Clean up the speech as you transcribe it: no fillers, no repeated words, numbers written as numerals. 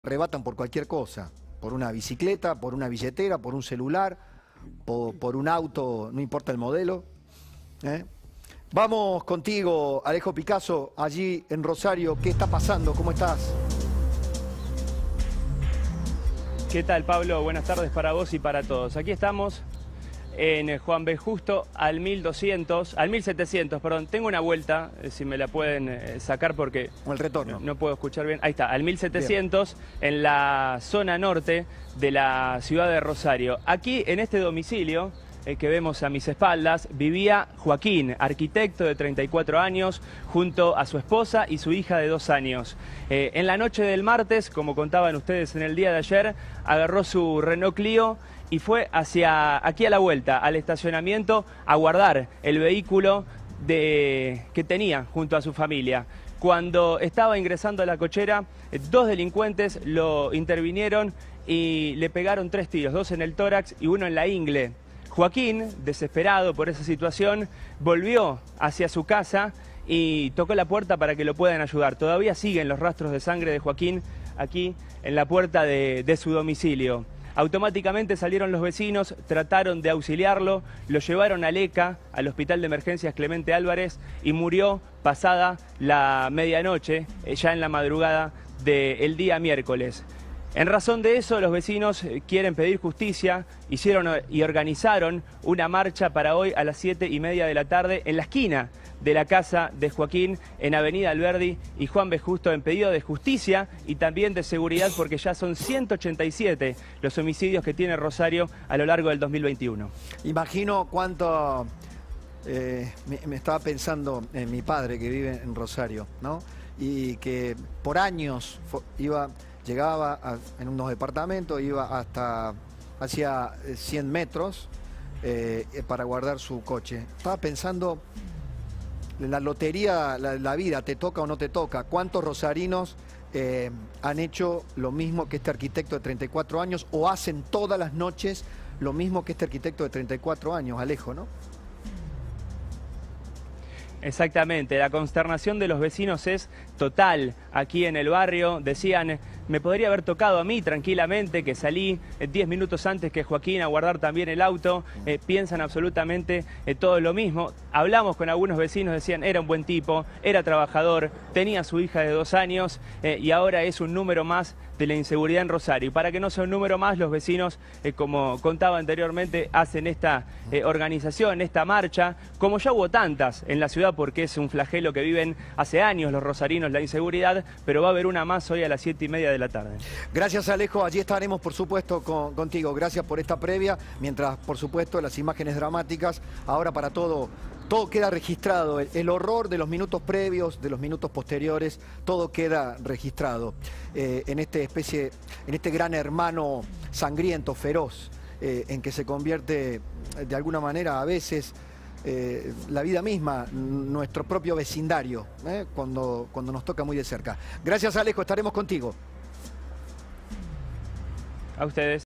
arrebatan por cualquier cosa, por una bicicleta, por una billetera, por un celular, por un auto, no importa el modelo. ¿eh? Vamos contigo, Alejo Picasso, allí en Rosario. ¿Qué está pasando? ¿Cómo estás? ¿Qué tal, Pablo? Buenas tardes para vos y para todos. Aquí estamos en Juan B. Justo al 1700, perdón. Tengo una vuelta, si me la pueden sacar porque O el retorno. no puedo escuchar bien. Ahí está, al 1700, bien. En la zona norte de la ciudad de Rosario. Aquí, en este domicilio que vemos a mis espaldas, vivía Joaquín, arquitecto de 34 años, junto a su esposa y su hija de 2 años. En la noche del martes, como contaban ustedes en el día de ayer, agarró su Renault Clio y fue hacia aquí a la vuelta, al estacionamiento, a guardar el vehículo que tenía junto a su familia. Cuando estaba ingresando a la cochera, 2 delincuentes lo intervinieron y le pegaron 3 tiros, 2 en el tórax y 1 en la ingle. Joaquín, desesperado por esa situación, volvió hacia su casa y tocó la puerta para que lo puedan ayudar. Todavía siguen los rastros de sangre de Joaquín aquí en la puerta de su domicilio. Automáticamente salieron los vecinos, trataron de auxiliarlo, lo llevaron a Leca, al Hospital de Emergencias Clemente Álvarez, y murió pasada la medianoche, ya en la madrugada del día miércoles. En razón de eso, los vecinos quieren pedir justicia, hicieron y organizaron una marcha para hoy a las 7:30 de la tarde en la esquina de la casa de Joaquín en Avenida Alberdi y Juan B. Justo, en pedido de justicia y también de seguridad, porque ya son 187 los homicidios que tiene Rosario a lo largo del 2021. Imagino cuánto... me estaba pensando en mi padre que vive en Rosario, ¿no? Y que por años llegaba en unos departamentos, iba hacia 100 metros para guardar su coche. Estaba pensando, la lotería, la vida, te toca o no te toca. ¿Cuántos rosarinos han hecho lo mismo que este arquitecto de 34 años o hacen todas las noches lo mismo que este arquitecto de 34 años, Alejo, ¿no? Exactamente, la consternación de los vecinos es total aquí en el barrio. Decían, me podría haber tocado a mí tranquilamente, que salí 10 minutos antes que Joaquín a guardar también el auto. Piensan absolutamente todo lo mismo. Hablamos con algunos vecinos, decían, era un buen tipo, era trabajador, tenía su hija de 2 años y ahora es un número más de la inseguridad en Rosario. Y para que no sea un número más, los vecinos, como contaba anteriormente, hacen esta organización, esta marcha, como ya hubo tantas en la ciudad, porque es un flagelo que viven hace años los rosarinos, la inseguridad, pero va a haber una más hoy a las 7:30 de la tarde. Gracias, Alejo, allí estaremos por supuesto contigo. Gracias por esta previa, mientras por supuesto las imágenes dramáticas, ahora para todo queda registrado, el horror de los minutos previos, de los minutos posteriores, todo queda registrado en este gran hermano sangriento, feroz, en que se convierte de alguna manera a veces la vida misma, nuestro propio vecindario, cuando nos toca muy de cerca. Gracias, Alejo, estaremos contigo. A ustedes.